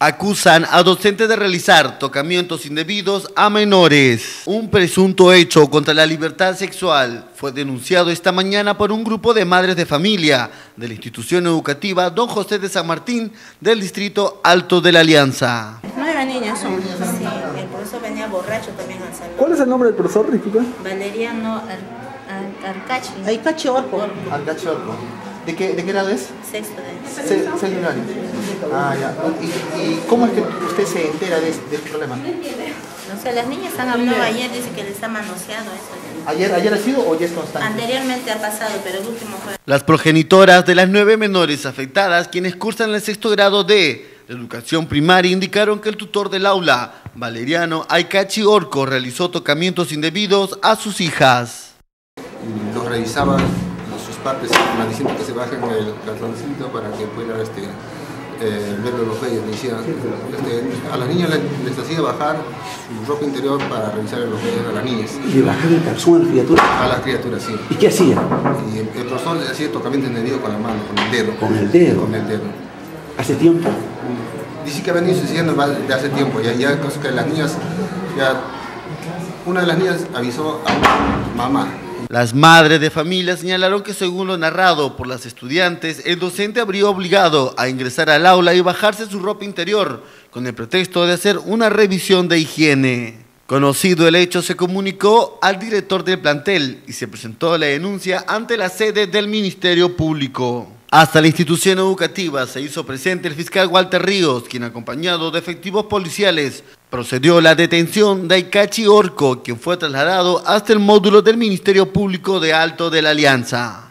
Acusan a docentes de realizar tocamientos indebidos a menores. Un presunto hecho contra la libertad sexual fue denunciado esta mañana por un grupo de madres de familia de la institución educativa Don José de San Martín del distrito Alto de la Alianza. 9 niños son. Sí, el profesor venía borracho también al salón. ¿Cuál es el nombre del profesor, disculpe? Valeriano Arcachi. Arcachi Orco. Arcachi Orco. ¿De qué grado es? Sexto de. Sexto año. Ah, ya. ¿Y cómo es que usted se entera de este problema? No sé, las niñas han hablado ayer, dice que les ha manoseado eso. ¿Ayer ha sido o ya es constante? Anteriormente ha pasado, pero el último fue. Las progenitoras de las 9 menores afectadas, quienes cursan el sexto grado de educación primaria, indicaron que el tutor del aula, Valeriano Arcachi Orco, realizó tocamientos indebidos a sus hijas. Los revisaban sus partes, diciendo que se bajen el calzoncito para que puedan verlo los vellos. A las niñas les hacía bajar su ropa interior para revisar los vellos a las niñas. ¿Le bajaban el calzón a las criaturas? A las criaturas, sí. ¿Y qué hacía? Y el profesor le hacía tocamiento indebido con la mano, con el dedo. ¿Con el dedo? Con el dedo. ¿Hace tiempo? Dice que ha venido sucediendo de hace tiempo. Ya cosas que las niñas, una de las niñas avisó a mamá. Las madres de familia señalaron que, según lo narrado por las estudiantes, el docente habría obligado a ingresar al aula y bajarse su ropa interior con el pretexto de hacer una revisión de higiene. Conocido el hecho, se comunicó al director del plantel y se presentó la denuncia ante la sede del Ministerio Público. Hasta la institución educativa se hizo presente el fiscal Walter Ríos, quien, acompañado de efectivos policiales, procedió a la detención de Arcachi Orco, quien fue trasladado hasta el módulo del Ministerio Público de Alto de la Alianza.